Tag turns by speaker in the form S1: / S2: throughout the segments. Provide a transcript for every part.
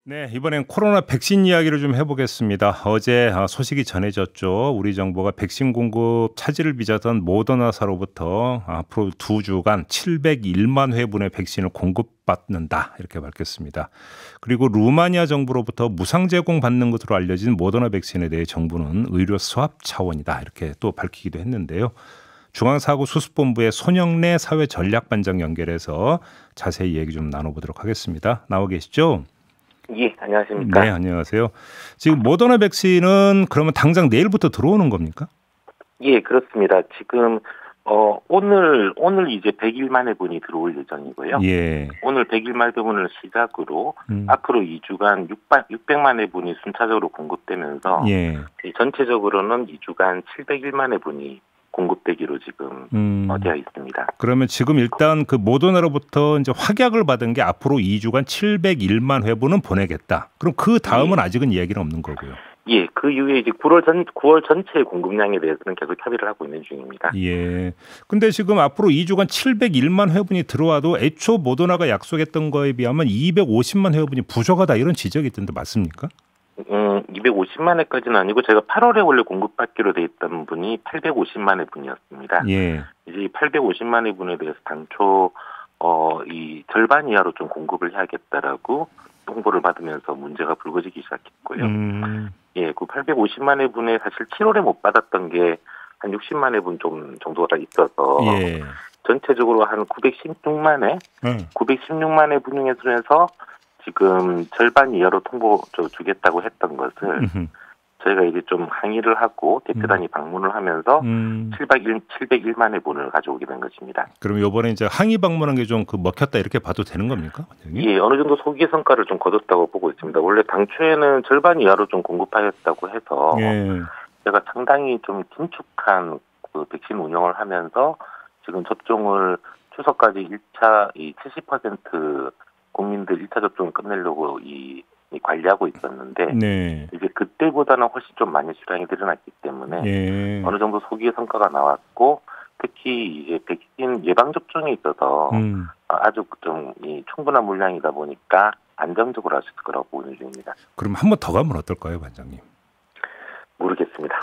S1: 네, 이번엔 코로나 백신 이야기를 좀 해보겠습니다. 어제 소식이 전해졌죠. 우리 정부가 백신 공급 차질을 빚었던 모더나사로부터 앞으로 2주간 701만 회분의 백신을 공급받는다 이렇게 밝혔습니다. 그리고 루마니아 정부로부터 무상 제공받는 것으로 알려진 모더나 백신에 대해 정부는 의료 수합 차원이다 이렇게 또 밝히기도 했는데요. 중앙사고수습본부의 손영래 사회전략반장 연결해서 자세히 얘기 좀 나눠보도록 하겠습니다. 나와 계시죠?
S2: 예, 안녕하십니까.
S1: 네, 안녕하세요. 지금 모더나 백신은 그러면 당장 내일부터 들어오는 겁니까?
S2: 예, 그렇습니다. 지금 오늘 이제 100일 만에 분이 들어올 예정이고요.
S1: 예.
S2: 오늘 100일 만에 분을 시작으로
S1: 음.
S2: 앞으로 2주간 600만의 분이 순차적으로 공급되면서
S1: 예.
S2: 전체적으로는 2주간 701만의 분이 공급되기로 지금 되어 있습니다.
S1: 그러면 지금 일단 그 모더나로부터 이제 확약을 받은 게 앞으로 2주간 701만 회분은 보내겠다. 그럼 그 다음은 아직은 이야기는 없는 거고요.
S2: 예, 그 이후에 이제 9월 전체 공급량에 대해서는 계속 협의를 하고 있는 중입니다.
S1: 예. 근데 지금 앞으로 2주간 701만 회분이 들어와도 애초 모더나가 약속했던 거에 비하면 250만 회분이 부족하다 이런 지적이 있던데 맞습니까?
S2: 250만 회까지는 아니고 제가 8월에 원래 공급받기로 돼 있던 분이 850만 회분이었습니다.
S1: 예.
S2: 이제 850만 회분에 대해서 당초 이 절반 이하로 좀 공급을 해야겠다라고 홍보를 받으면서 문제가 불거지기 시작했고요. 예, 그 850만 회분에 사실 7월에 못 받았던 게 한 60만 회분 좀 정도가 있어서
S1: 예.
S2: 전체적으로 한 916만 회분에 수해서 지금 절반 이하로 주겠다고 했던 것을 저희가 이제 좀 항의를 하고 대표단이 방문을 하면서 701만 회분을 가져오게 된 것입니다.
S1: 그럼 이번에 이제 항의 방문한 게 좀 그 먹혔다 이렇게 봐도 되는 겁니까? 원장님?
S2: 예, 어느 정도 소기 성과를 좀 거뒀다고 보고 있습니다. 원래 당초에는 절반 이하로 좀 공급하였다고 해서
S1: 예.
S2: 제가 상당히 좀 긴축한 그 백신 운영을 하면서 지금 접종을 추석까지 1차 70% 국민들 1차 접종을 끝내려고 관리하고 있었는데
S1: 네.
S2: 이제 그때보다는 훨씬 좀 많이 수량이 늘어났기 때문에
S1: 예.
S2: 어느 정도 소기의 성과가 나왔고 특히 이제 백신 예방 접종에 있어서 아주 좀 충분한 물량이다 보니까 안정적으로 할 수 있을 거라고 보는 중입니다.
S1: 그럼 한 번 더 가면 어떨까요, 반장님?
S2: 모르겠습니다.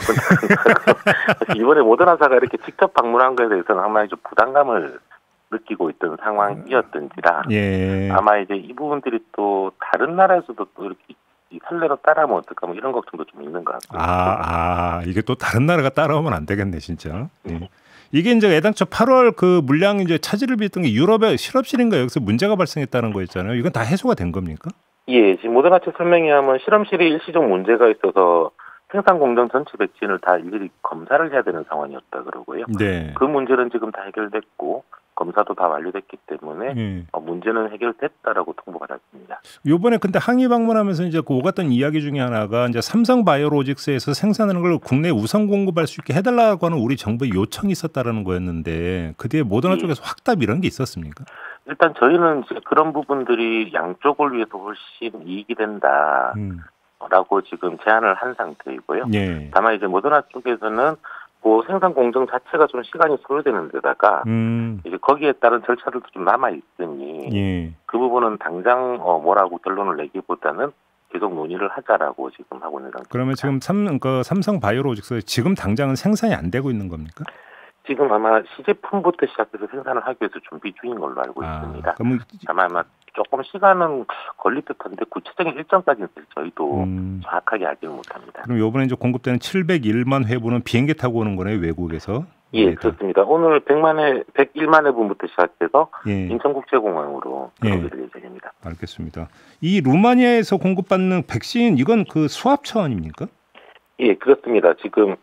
S2: 이번에 모더나사가 이렇게 직접 방문한 것에 대해서는 아마 좀 부담감을 느끼고 있던 상황이었던지라 아마 이제 이 부분들이 또 다른 나라에서도 또 이렇게 이 선례로 따라하면 어떨까 뭐 이런 걱정도 좀 있는 것 같고요.
S1: 이게 또 다른 나라가 따라오면 안 되겠네, 진짜. 예. 이게 이제 애당초 8월 그 물량 이제 차질을 빚었던 게 유럽의 실험실인가 여기서 문제가 발생했다는 거였잖아요. 이건 다 해소가 된 겁니까?
S2: 예, 지금 모더나 측 설명에 하면 실험실에 일시적 문제가 있어서 생산 공정 전체 백신을 다 일일이 검사를 해야 되는 상황이었다 그러고요.
S1: 네.
S2: 그 문제는 지금 다 해결됐고 검사도 다 완료됐기 때문에 문제는 해결됐다라고 통보받았습니다.
S1: 이번에 근데 항의 방문하면서 이제 그 오갔던 이야기 중에 하나가 이제 삼성 바이오로직스에서 생산하는 걸 국내 우선 공급할 수 있게 해달라고 하는 우리 정부의 요청이 있었다라는 거였는데 그 뒤에 모더나 쪽에서 확답 이런 게 있었습니까?
S2: 일단 저희는 이제 그런 부분들이 양쪽을 위해서 훨씬 이익이 된다. 라고 지금 제안을 한 상태이고요.
S1: 예.
S2: 다만 이제 모더나 쪽에서는 그 생산 공정 자체가 좀 시간이 소요되는 데다가 이제 거기에 따른 절차들도 좀 남아 있으니 그 부분은 당장 뭐라고 결론을 내기보다는 계속 논의를 하자라고 지금 하고 있는 상태입니다.
S1: 그러면 지금 삼성 바이오로직스 지금 당장은 생산이 안 되고 있는 겁니까?
S2: 지금 아마 시제품부터 시작해서 생산을 하기 위해서 준비 중인 걸로 알고 있습니다. 아마 조금 시간은 걸릴 듯한데 구체적인 일정까지는 저희도 정확하게 알지는 못합니다.
S1: 그럼 이번에 이제 공급되는 701만 회분은 비행기 타고 오는 거네요, 외국에서?
S2: 예, 그렇습니다. 오늘 101만 회분부터 시작해서 인천국제공항으로 들어오게 예정입니다.
S1: 알겠습니다. 이 루마니아에서 공급받는 백신 이건 그 수합 차원입니까?
S2: 예, 그렇습니다. 지금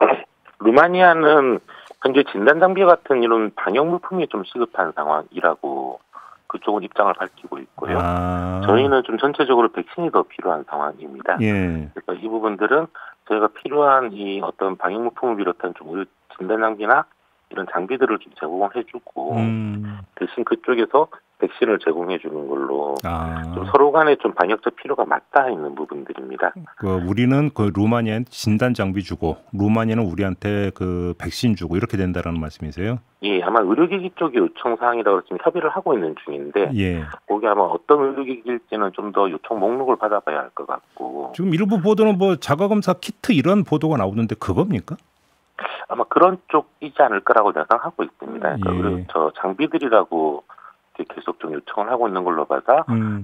S2: 루마니아는 현재 진단 장비 같은 이런 방역 물품이 좀 시급한 상황이라고 그쪽은 입장을 밝히고 있고요. 저희는 좀 전체적으로 백신이 더 필요한 상황입니다. 그래서 이 부분들은 저희가 필요한 이 어떤 방역 물품을 비롯한 좀 진단 장비나 이런 장비들을 좀 제공을 해주고 대신 그쪽에서 백신을 제공해 주는 걸로 좀 서로 간에 좀 방역적 필요가 맞닿아 있는 부분들입니다.
S1: 우리는 그 루마니아에 진단 장비 주고 루마니아는 우리한테 그 백신 주고 이렇게 된다라는 말씀이세요?
S2: 예, 아마 의료기기 쪽이 요청 사항이라고 지금 협의를 하고 있는 중인데, 거기 아마 어떤 의료기기일지는 좀 더 요청 목록을 받아봐야 할 것 같고.
S1: 지금 일부 보도는 뭐 자가검사 키트 이런 보도가 나오는데 그겁니까?
S2: 아마 그런 쪽이지 않을 거라고 예상하고 있습니다. 그러니까 저 장비들이라고 계속 좀 요청을 하고 있는 걸로 봐서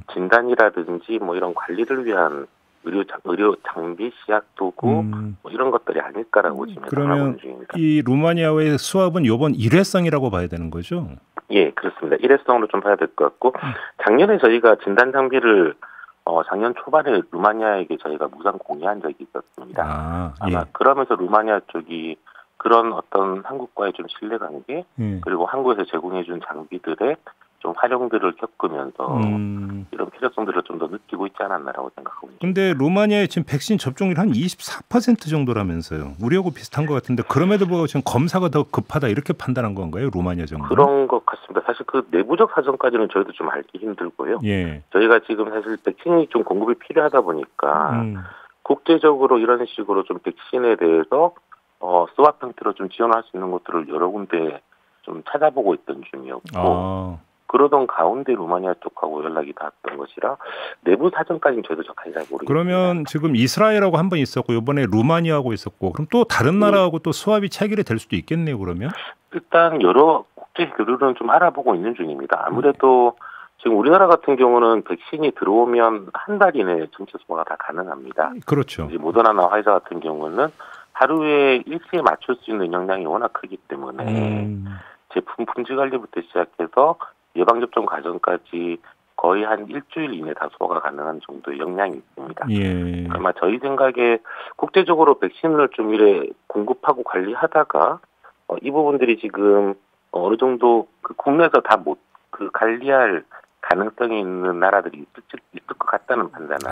S2: 진단이라든지 뭐 이런 관리를 위한 의료 장비, 시약 도구 뭐 이런 것들이 아닐까라고 지금 예상하고 중입니다.
S1: 이 루마니아와의 수합은 이번 일회성이라고 봐야 되는 거죠?
S2: 예, 그렇습니다. 일회성으로 좀 봐야 될 것 같고 작년에 저희가 진단 장비를 작년 초반에 루마니아에게 저희가 무상 공유한 적이 있었습니다. 아마 그러면서 루마니아 쪽이 그런 어떤 한국과의 좀 신뢰관계 그리고 한국에서 제공해준 장비들의 좀 활용들을 겪으면서 이런 필요성들을 좀 더 느끼고 있지 않았나라고 생각하고 있습니다.
S1: 그런데 루마니아의 지금 백신 접종률 한 24% 정도라면서요. 우리하고 비슷한 것 같은데 그럼에도 불구하고 지금 검사가 더 급하다 이렇게 판단한 건가요? 루마니아 정부?
S2: 그런 것 같습니다. 사실 그 내부적 사정까지는 저희도 좀 알기 힘들고요. 저희가 지금 사실 백신이 좀 공급이 필요하다 보니까 국제적으로 이런 식으로 좀 백신에 대해서 스왑 형태로 좀 지원할 수 있는 것들을 여러 군데 좀 찾아보고 있던 중이었고 그러던 가운데 루마니아 쪽하고 연락이 닿았던 것이라 내부 사정까지는 저희도 정확히 잘 모르겠습니다.
S1: 그러면 지금 이스라엘하고 한 번 있었고 이번에 루마니아하고 있었고 그럼 또 다른 나라하고 또 수합이 체결이 될 수도 있겠네요. 그러면
S2: 일단 여러 국제 교류는 좀 알아보고 있는 중입니다. 아무래도 지금 우리나라 같은 경우는 백신이 들어오면 한 달 이내에 전체 소화가 다 가능합니다.
S1: 그렇죠.
S2: 이제 모더나나 화이자 같은 경우는 하루에 일시에 맞출 수 있는 영향이 워낙 크기 때문에 제품 품질 관리부터 시작해서 예방접종 과정까지 거의 한 일주일 이내 다 소화가 가능한 정도의 역량이 있습니다. 아마 저희 생각에 국제적으로 백신을 좀 이래 공급하고 관리하다가 이 부분들이 지금 어느 정도 그 국내에서 다 못 그 관리할 가능성이 있는 나라들이 있을 것 같다는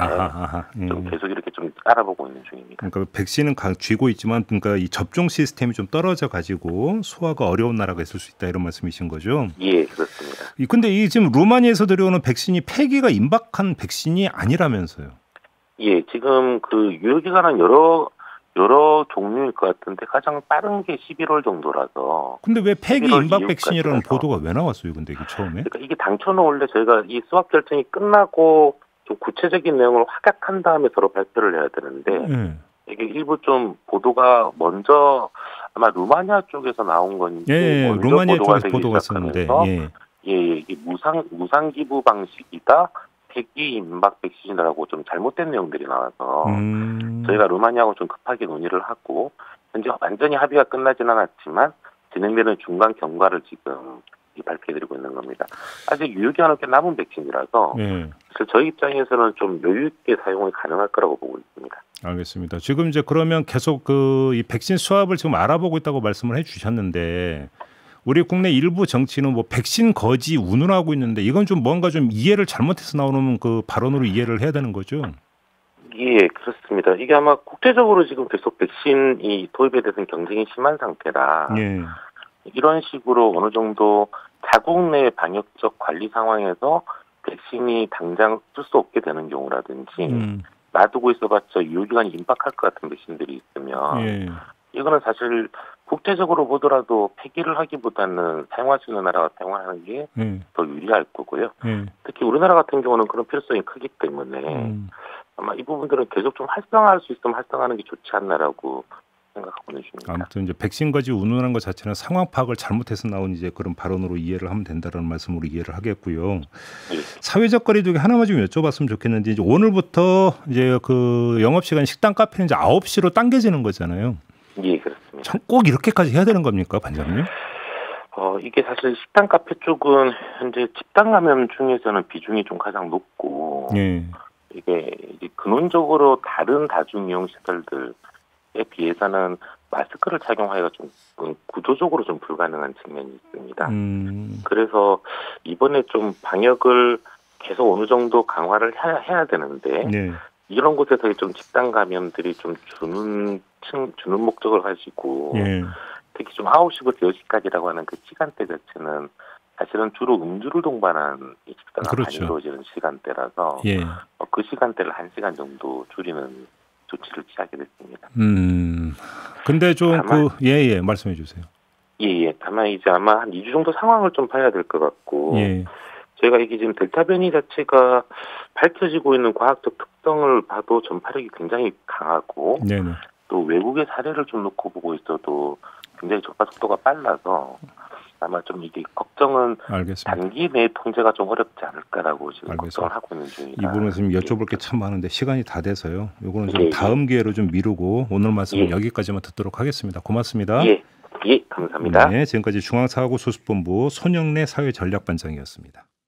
S2: 판단을 좀 계속 이렇게 좀 알아보고 있는 중입니다.
S1: 그러니까 백신은 쥐고 있지만 그러니까 이 접종 시스템이 좀 떨어져 가지고 소화가 어려운 나라가 있을 수 있다 이런 말씀이신 거죠?
S2: 예, 그렇습니다.
S1: 근데 이 지금 루마니아에서 들여오는 백신이 폐기가 임박한 백신이 아니라면서요?
S2: 예, 지금 그 유효기간은 여러 종류일 것 같은데 가장 빠른 게 11월 정도라서.
S1: 근데 왜 폐기 임박 백신이라는 보도가 왜 나왔어요? 근데 이게 처음에?
S2: 그러니까 이게 당초는 원래 저희가 이 수학 결정이 끝나고 좀 구체적인 내용을 확약한 다음에 서로 발표를 해야 되는데 이게 일부 좀 보도가 먼저 아마 루마니아 쪽에서 나온 건지
S1: 루마니아 쪽에서 보도가 있었는데
S2: 이게 무상 기부 방식이다. 폐기 임박 백신이라고 좀 잘못된 내용들이 나와서 저희가 루마니아하고 좀 급하게 논의를 하고 현재 완전히 합의가 끝나지는 않았지만 진행되는 중간 경과를 지금 발표해드리고 있는 겁니다. 아직 유효기간은 꽤 남은 백신이라서 그래서 저희 입장에서는 좀 여유 있게 사용이 가능할 거라고 보고 있습니다.
S1: 알겠습니다. 지금 이제 그러면 계속 이 백신 수합을 지금 알아보고 있다고 말씀을 해주셨는데. 우리 국내 일부 정치는 뭐 백신 거지 운운하고 있는데 이건 좀 뭔가 좀 이해를 잘못해서 나오는 그 발언으로 이해를 해야 되는 거죠?
S2: 예, 그렇습니다. 이게 아마 국제적으로 지금 계속 백신이 도입에 대해서는 경쟁이 심한 상태라 이런 식으로 어느 정도 자국 내 방역적 관리 상황에서 백신이 당장 쓸 수 없게 되는 경우라든지 놔두고 있어봤자 유효기간이 임박할 것 같은 백신들이 있으면 이거는 사실 국제적으로 보더라도 폐기를 하기보다는 사용할 수 있는 나라가 사용하는 게 더 유리할 거고요. 특히 우리나라 같은 경우는 그런 필요성이 크기 때문에 아마 이 부분들은 계속 좀 활성화할 수 있으면 활성화하는 게 좋지 않나라고 생각하고 있는 중입니다.
S1: 아무튼 이제 백신 거지 운운하는 것 자체는 상황 파악을 잘못해서 나온 이제 그런 발언으로 이해를 하면 된다라는 말씀으로 이해를 하겠고요. 사회적 거리두기 하나만 좀 여쭤봤으면 좋겠는데 이제 오늘부터 이제 그 영업 시간 식당 카페는 이제 9시로 당겨지는 거잖아요.
S2: 예, 그렇습니다.
S1: 꼭 이렇게까지 해야 되는 겁니까, 반장님?
S2: 이게 사실 식당 카페 쪽은 현재 집단 감염 중에서는 비중이 좀 가장 높고 이게 이제 근원적으로 다른 다중 이용 시설들에 비해서는 마스크를 착용하기가 좀 구조적으로 좀 불가능한 측면이 있습니다. 그래서 이번에 좀 방역을 계속 어느 정도 강화를 해야 되는데 이런 곳에서 좀 집단 감염들이 좀 주는 목적을 가지고 특히 좀 9시부터 10시까지라고 하는 그 시간대 자체는 사실은 주로 음주를 동반한 이 식사가 많이
S1: 그렇죠.
S2: 이루어지는 시간대라서
S1: 예.
S2: 그 시간대를 1시간 정도 줄이는 조치를 취하게 됐습니다.
S1: 근데 좀 예예 말씀해 주세요.
S2: 예. 다만 이제 아마 한 2주 정도 상황을 좀 봐야 될 것 같고
S1: 예.
S2: 저희가 이게 지금 델타 변이 자체가 밝혀지고 있는 과학적 특성을 봐도 전파력이 굉장히 강하고
S1: 네네.
S2: 또 외국의 사례를 좀 놓고 보고 있어도 굉장히 전파 속도가 빨라서 아마 좀 이게 걱정은
S1: 알겠습니다.
S2: 단기 내에 통제가 좀 어렵지 않을까라고 지금
S1: 알겠습니다.
S2: 걱정을 하고 있는 중입니다.
S1: 이 부분은 지금 여쭤볼 게 참 많은데 시간이 다 돼서요. 요거는 좀 다음 기회로 좀 미루고 오늘 말씀은 여기까지만 듣도록 하겠습니다. 고맙습니다.
S2: 예, 감사합니다.
S1: 네, 지금까지 중앙사고수습본부 손영래 사회전략반장이었습니다.